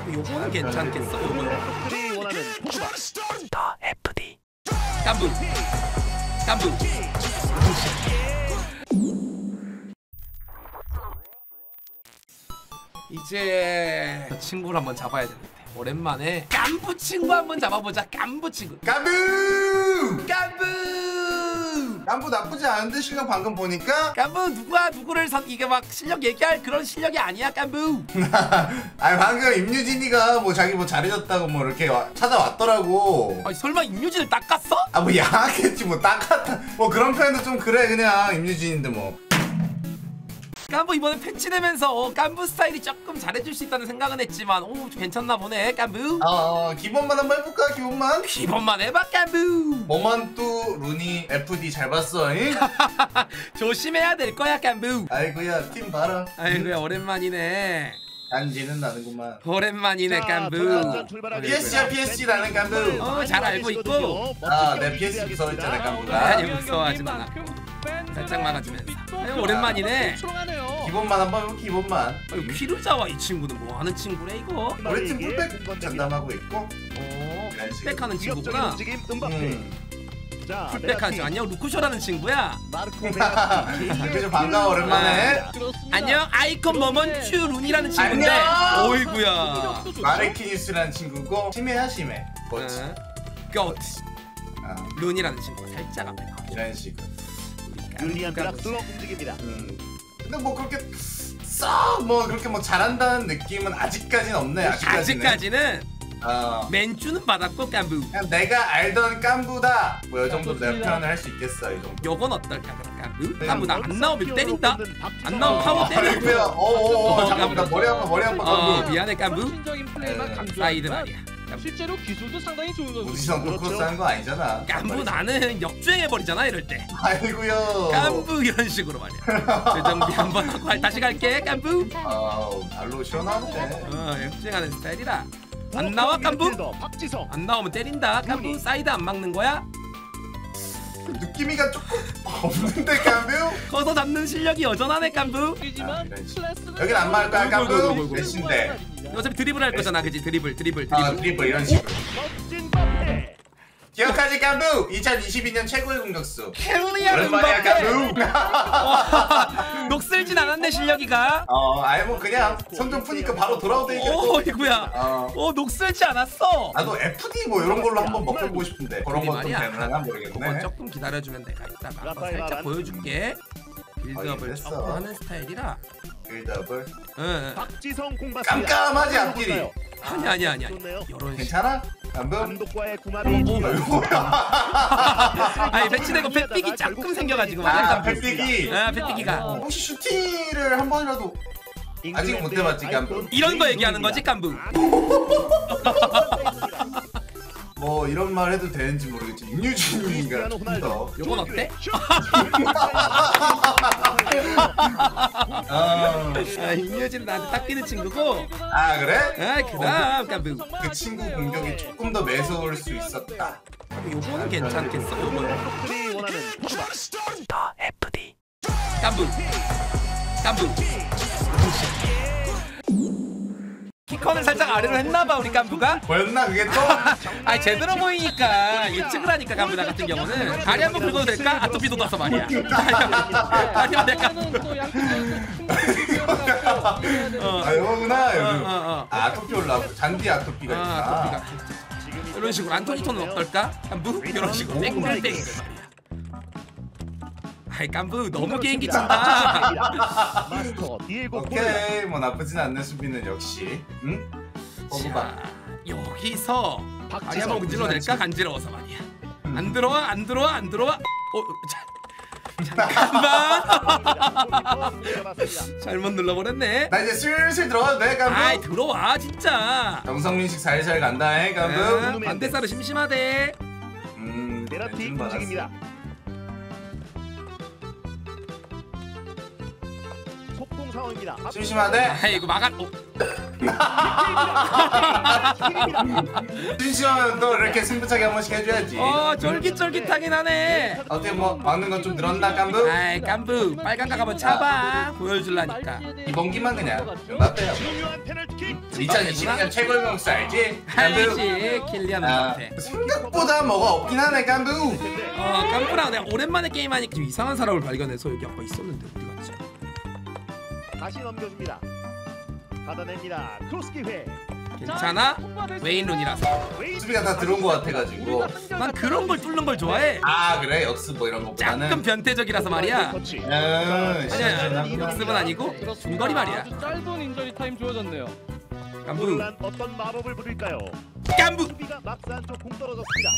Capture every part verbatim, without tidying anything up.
요거는 괜찮겠어. 요거는 더 에프디 깐부 깐부. 이제 친구를 한번 잡아야 되는데 오랜만에 깐부 친구 한번 잡아보자. 깐부 친구. 깐부! 깐부! 깐부 나쁘지 않은데 실력 방금 보니까? 깐부 누가 누구를 선 이게 막 실력 얘기할 그런 실력이 아니야. 깐부. 아니 방금 임유진이가 뭐 자기 뭐 잘해줬다고 뭐 이렇게 와, 찾아왔더라고. 아니 설마 임유진을 닦았어? 아 뭐 양하겠지 뭐 닦았다 뭐 그런 표현도 좀 그래 그냥 임유진인데 뭐. 깐부 이번에 패치되면서 어, 깐부 스타일이 조금 잘해줄 수 있다는 생각은 했지만 오 괜찮나 보네. 깐부. 어 기본만 한번 해볼까? 기본만? 기본만 해봐. 깐부. 모먼뚜 루니 에프디 잘 봤어 잉? 조심해야 될 거야. 깐부. 아이고야 팀 봐라. 아이고야 오랜만이네. 간지는 나는구만. 오랜만이네. 깐부. 피에스지야 피에스지라는 깐부. 어 잘 알고 있고. 아 내 피에스지 무서워했잖아 깐부가. 아니 무서워하진 않아. 살짝 막아주면서. 아유 오랜만이네. 기본만 한번 해볼게. 기본만. 아유 피르자와 이 친구는 뭐하는 친구래 이거? 우리 팀 풀백 장담하고 있고. 오 풀백하는 친구구나. 음. 풀백하는 친구. 안녕 루쿠쇼라는 친구야. 그죠 반가워 오랜만에. 안녕 아이콘 머먼츄 룬이라는 친구인데. 안녕. 오이구야. 마레키니스라는 친구고 심해야 심해. 뭐지? 고트 아, 룬이라는 친구가 살짝 앞에 나와. 이런 식으로. 윤리한가락슬로 움직입니다. 음. 근데 뭐 그렇게 썩 뭐 그렇게 뭐 잘한다는 느낌은 아직까지는 없네. 아직까지는. 아직까지는 어. 맨주는 받았고 깐부. 그냥 내가 알던 깐부다. 뭐 이 정도 내가 표현을 할 수 있겠어. 이 정도. 요건 어떨까 그럼 깐부? 네, 깐부 나 안 나오면 때린다. 안 나오면 어, 파워 때려. 아이고야. 어어어. 잠깐만 나 머리 한번 머리 한번 어 깐부. 미안해 깐부. 정신적인 플레이만 네. 강조하지만 사이드 말이야. 실제로 기술도 상당히 좋은 선수. 우지성 크로스 하는 거 아니잖아. 깐부 나는 역주행해버리잖아 이럴 때. 아이고요. 깐부 이런 식으로 말이야. 재정비 한번 하고 다시 갈게 깐부. 아우 발로 시원하네. 어 역주행하는 스타일이라. 안 나와 깐부? 안 나오면 때린다. 깐부 사이드 안 막는 거야? 느낌이가 조금 없는데 깐부? 커서 잡는 실력이 여전하네 깐부. 아, 여긴 안 맞을 거야 깐부? 몇인데? 어차피 드리블 할 거잖아 그지? 드리블 드리블 아 드리블. 드리블 이런 식으로. 기억하지 깐부? 이천이십이 년 최고의 공격수. 켈리안 오랜만이야 음바페. 깐부. 녹슬진 않았네 실력이가. 어 아이 뭐 그냥 손 좀 푸니까 바로 돌아오다 이겨. 오 이구야. 어. 어 녹슬지 않았어. 나도 에프디 뭐 이런 걸로 한번 먹어보고 싶은데 그런 것도 말이야. 되나 그건 모르겠네. 조금 기다려주면 내가 이따가 한번 살짝 보여줄게. 빌드업을 됐어. 조금 하는 스타일이라. 빌드업을. 응. 박지성 공받. 깜깜하지 앞길이. 아니 아니 아니 아니. 이런 식. 괜찮아? 깐부? 감독과의 궁합이 오, 뭐야? 아니 배치되고 펫빅이 조금 생겨가지고 아 말이야. 펫빅이. 아 펫빅이가. 혹시 슈팅을 한 번이라도 아직 못 해봤지 깐부. 이런 거 얘기하는 거지 깐부. 뭐 이런 말 해도 되는지 모르겠지. 임유진이가 조금 더. 요건 어때? 아, 아 임효진 나한테 딱 끼는 친구고. 아 그래? 아 그다음 깐부. 그 친구 공격이 조금 더 매서울 수 있었다. 요거는 괜찮겠어. 요거는 원하는 더 에프디 깐부 깐부. 키커는 살짝 아래로 했나봐 우리 깐부가. 뭐였나 그게 또? 아니 제대로 보이니까 예측을 하니까 깐부 나 같은 경우는 다리 한번 긁어도 될까? 아토피 돋아서 말이야. 다리 한번 될까? 아 이거구나 여기. 어, 어, 어. 아, 아토피 올라오고 잔디 아토피가 아, 있구나. 아토피가. 이런 식으로 안토니토는 어떨까? 깐부? 이런 식으로 땡글땡글 말이야. 아이 깐부 너무 개인기 친다. 마스터 디에고 오케이 뭐 나쁘진 않네. 수비는 역시. 응? 먹어봐. 자, 여기서 다리 한번 문질러 낼까? 간지러워서 말이야. 안 들어와 안 들어와 안 들어와. 어 자, 잠깐만. 잘못 눌러버렸네. 나 이제 슬슬 들어가도 돼 깐부? 아이 들어와 진짜. 정성민식 살살 간다 해 깐부. 아, 반대사로 심심하대. 음 베라티 왼쪽 받았어. 움직입니다. 속공 상황입니다. 심심하대? 아이고 막아. 어. 심심하면 또 이렇게 승부차기 한 번씩 해줘야지. 어 쫄깃쫄깃하긴 하네. 어떻게 뭐 막는 건 좀 늘었나 깐부? 아이 깐부 빨간각 한번 잡아 보여줄라니까. 이번 기만 그냥 맞대요. 중요한 페널티킥. 이천이십 년 최고의 명수 알지? 깐부. 알지 킬리안 아, 음바페. 생각보다 뭐가 없긴 하네 깐부. 어 깐부랑 내가 오랜만에 게임하니까 좀 이상한 사람을 발견해서 여기 아까 있었는데 어디 갔지? 다시 넘겨줍니다. 받아냅니다. 크로스 기회. 괜찮아? 웨인룬이라서. 수비가 다 들어온 것 같아가지고. 난 그런 걸 뚫는 걸 좋아해. 아 그래 역습 뭐 이런 것보다는. 조금 변태적이라서 말이야. 터치. 음, 아니야 역습은 아니고 중거리 말이야. 아주 짧은 인저리 타임 주어졌네요. 깐부 오늘은 어떤 마법을 부릴까요? 깐부. 수비가 막스 안쪽 공 떨어졌습니다.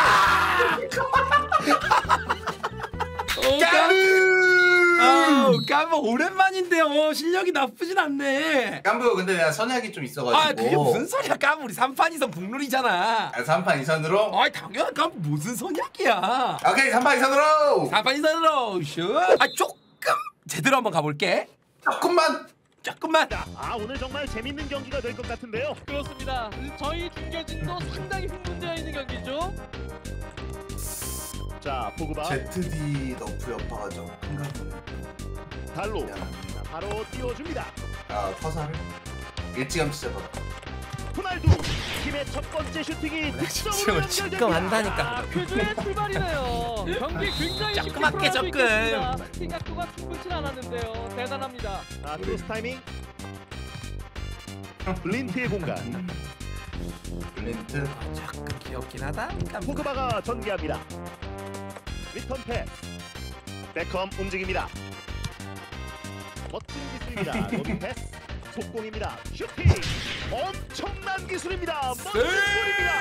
어, 깐부. 어, 깐부 오랜만인데요. 실력이 나쁘진 않네. 깐부 근데 내가 선약이 좀 있어가지고. 아 그게 무슨 소리야 깐부. 우리 삼 판 이선 북룰이잖아. 아, 삼 판 이선으로? 아이 당연한 깐부 무슨 소리야. 오케이 삼 판 이선으로. 삼 판 이선으로 슛. 아 조금 제대로 한번 가볼게. 조금만. 조금만. 아 오늘 정말 재밌는 경기가 될 것 같은데요. 그렇습니다. 저희 중계진도 상당히 흥분되어 있는 경기죠. 자 포그바 제트디 너프 여파가 좀 큰가 보네. 달로 미안합니다. 바로 띄워줍니다. 아 화살을 일찌감치 잡아. 호날두 팀의 첫 번째 슈팅이 득점으로 지금 연결됩니다. 조금 한다니까. 아, 쾌조의 출발이네요. 경기 굉장히 쉽게 조그맣게 풀어갈 수 조금. 있겠습니다. 생각보다 충분치 않았는데요. 대단합니다. 아 크로스 타이밍. 블린트의 공간. 블린트. 조금 귀엽긴 하다. 깐부. 포그바가 전개합니다. 리턴 패스. 베컴 움직입니다. 멋진 기술입니다. 로빙 패스. 속공입니다. 슈팅. 엄청난 기술입니다. 멋진 골입니다.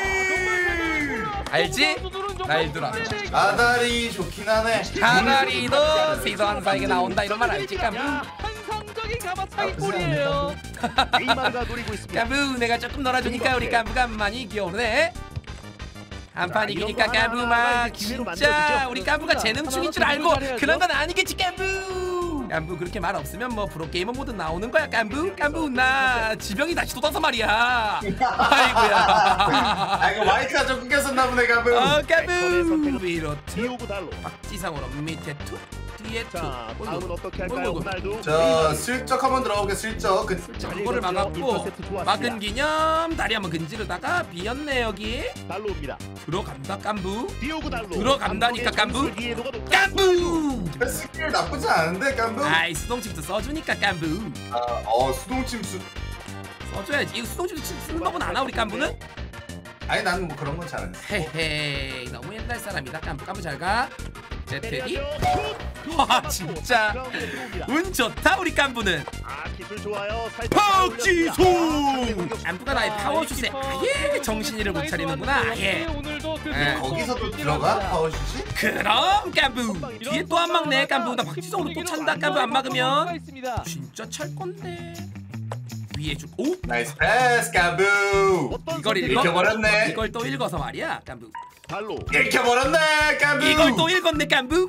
알지? 날들아. 아다리 좋긴 하네. 가나리도 시선 사이게 나온다 이런 말 알지 깐부? 환상적인 가마차기 아, 골이에요. 네이마르가 노리고 있습니다. 깐부 내가 조금 놀아주니까 우리 깐부가 많이 귀여우네. 한판 이기니까 깐부 막 진짜 우리 깐부가 재능충인 줄 알고 그런 건 아니겠지 깐부. 깐부 그렇게 말 없으면 뭐 프로게이머 모드 나오는 거야 깐부. 깐부 나 지병이 다시 돋아서 말이야. 아이고야. 아 이거 마이크가 좀 끊겼었나 보네 깐부. 어 깐부 위로 투 디오고 달로. 박지상으로 밑에 투 뒤에 투. 자 다음은 어떻게 할까요? 어이구, 어이구. 호날두. 저 슬쩍 한번 들어오게 슬쩍. 그, 그거를 막았고 막은 기념 다리 한번 근지르다가 비었네 여기. 달로 옵니다. 들어간다 깐부. 디오고 달로. 들어간다니까, 깐부. 이해도가 높- 깐부. 스킬 나쁘지 않은데 깐부. 아이 수동침도 써주니까 깐부. 아, 어 수동침 수. 써줘야지. 이거 수동침도 쓰는 법은 아나 우리 깐부는? 아니 나는 뭐 그런 건 잘 안 써. 헤헤 너무 옛날 사람이다 깐부. 깐부 잘가. 제트디. 슛! 와 진짜 그라운드에 들어옵니다. 운 좋다 우리 깐부는. 아 기술 좋아요. 살짝 박지송. 깐부가 나의 파워슛에 아예 정신이를 못 차리는구나. 아예. 오늘도 그 예. 거기서도 들어가 파워슛이? 그럼 깐부. 뒤에 또 안 막네 깐부. 나 박지성으로 또 찬다 깐부 안 막으면. 진짜 찰 건데. 위에 줄. 오. 나이스 패스 깐부. 이걸 읽어? 읽혀버렸네. 이걸 또 읽어서 말이야 깐부. 달로. 읽혀버렸네 깐부. 이걸 또 읽었네 깐부.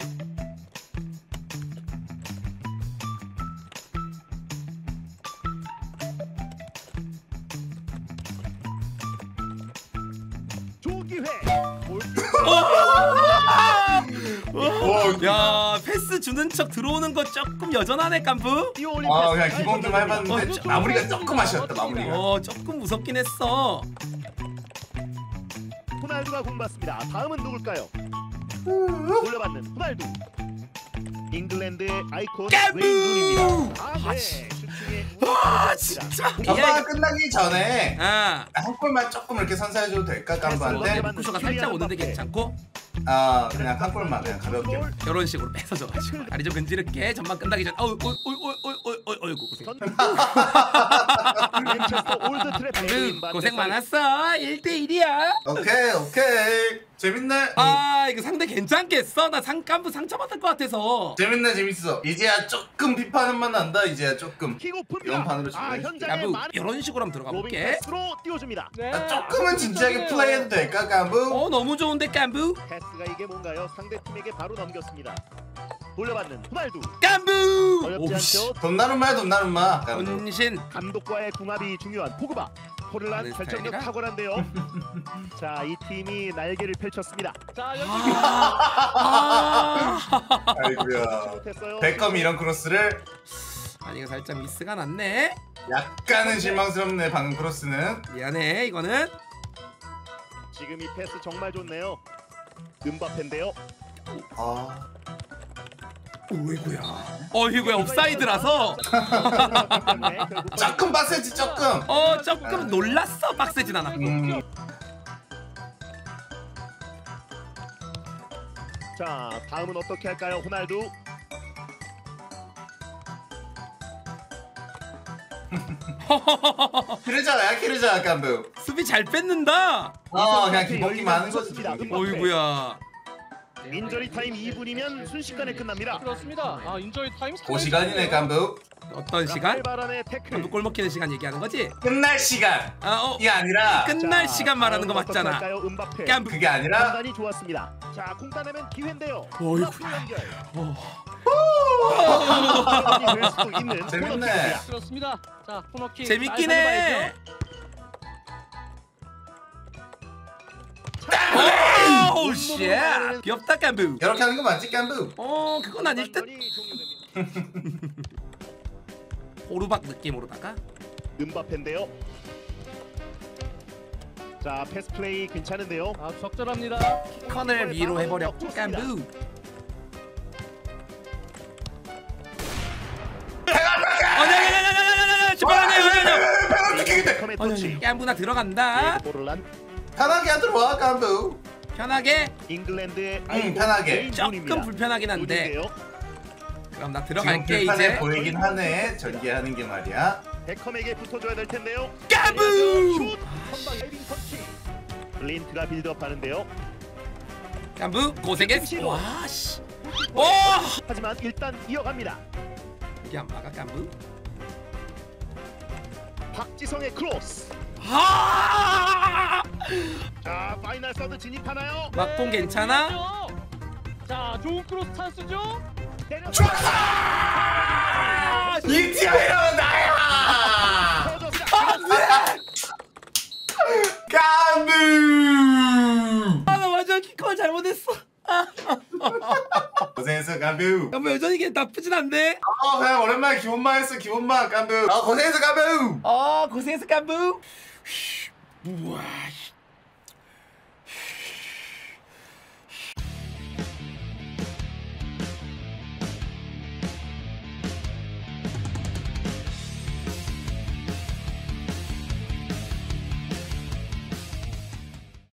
조기회. 야 패스 주는 척 들어오는 거 조금 여전하네 깐부. 아 그냥 기본 좀 해봤는데 어, 마무리가 조금 아쉬웠다 마무리가. 어 조금 무섭긴 했어. 호날두가 공 받습니다. 다음은 누굴까요? 돌려받는 호날두. 잉글랜드의 아이콘 깐부! 웨인 룬입니다. 아, 아, 네. 씨. 슈팅에 와 진짜. 전반 끝나기 전에 아 한 골만 조금 이렇게 선사해줘도 될까 깐부한테? 쿠쇼가 살짝 오는데 괜찮고 아 그냥 한 골만 그냥 가볍게. 이런 식으로 뺏어줘가지고 다리 좀 근지럽게 전반 끝나기 전. 어우 어우 어우 어우 어우 어우 어이구 고생. 맨체스터 올드 트래포드 깐부 고생 많았어. 일 대 일이야. 오케이 오케이 재밌네. 아 이거 상대 괜찮겠어? 나 상 깐부 상처받을 것 같아서. 재밌네 재밌어. 이제야 조금 비판은 만 난다. 이제야 조금. 킥오프입니다. 이런 판으로 아, 준비해 현장에 깐부 많은 이런 식으로 한번 들어가 로빙 볼게. 패스로 띄워줍니다. 아, 조금은 진지하게 플레이해도 될까 깐부? 어 너무 좋은데 깐부. 패스가 이게 뭔가요? 상대 팀에게 바로 넘겼습니다. 돌려받는 호날두. 깐부. 어렵지 오우씨. 않죠? 돈 나는 말 돈 나는 마 깐부. 본신. 감독과의 궁합이 중요한 포그바. 포를란 하는 결정력 스타일이라? 탁월한데요. 자, 이 팀이 날개를 펼쳤습니다. 자 여기 아, 아이고야. 못했어요. 베컴이 이런 크로스를 아니 이거 살짝 미스가 났네. 약간은 실망스럽네. 방금 크로스는. 미안해 이거는. 지금 이 패스 정말 좋네요. 음바페인데요. 아, 어이구야. 어이구야 옵사이드라서. 조금 빡세지 조금. 어 조금 놀랐어. 빡세진 않아. 음, 자, 다음은 어떻게 할까요, 호날두? 키르자야 키르자 깜부. 수비 잘 뺏는다. 어, 그냥 기복기만 하는 거지. 어이구야. 인저리 타임 이 분이면 순식간에 끝납니다. 그렇습니다. 아 인저리 타임 그 시간이네 깜부. 어떤 시간? 바란의 태클. 골 먹히는 시간 얘기하는 거지? 끝날 시간. 아, 어. 이게 아니라 끝날 자, 시간 말하는 거 다음은 어떻게 맞잖아. 할까요, 음바페. 깜. 그게 아니라 판단이 좋았습니다. 자, 공 따내면 기회인데요. 어이구. 음바페 연결. 어. 판단이 될 수도 있는 재밌네. 코너킥입니다. 그렇습니다. 자 코너킥 재밌긴 잘 해. 살려봐야죠. 오우 쉣. 귀엽다 깜부. 이렇게 하는 거 맞지 깜부? 어 그건 아닐 듯. 판단이 종료됩니다. 호루박 느낌으로다가. 음바페인데요. 자, 패스 플레이 괜찮은데요. 아 적절합니다. 컨을 위로 해버렸고 깜부. 아니 아니 아니 아니 아니 아니 집어라니 아니 아니 베컴의 터치. 아니 깜부나 들어간다. 모를란 편하게 안 들어와 깜부. 편하게. 잉글랜드의 응, 편하게. 조금 불편하긴 한데. 눈인데요. 그럼 나 지금 들어갈게 불편해 이제. 보이긴 하네. 전개하는 게 말이야. 베컴에게 붙어줘야 될 텐데요. 깜부. 슛! 선방 헤딩 터치. 블린트가 빌드업하는데요. 깜부 고생했어. 와 씨. 오. 하지만 일단 이어갑니다. 이게 안 막아 깜부. 박지성의 크로스. 아. 자, 파이널 서드 진입하나요? 막봉 괜찮아? 자 좋은 크로스 찬스죠. 때렸어요. 이 팀이라면 나야. 터졌습니다. 깜부. 아나 완전 키커 잘못했어. 고생했어 깜부. 깜부 여전히 걔 나쁘진 않네. 어, 그냥 오랜만에 기본만 했어 기본만 깜부. 아 고생했어 깜부. 어 고생했어 깜부. 우와.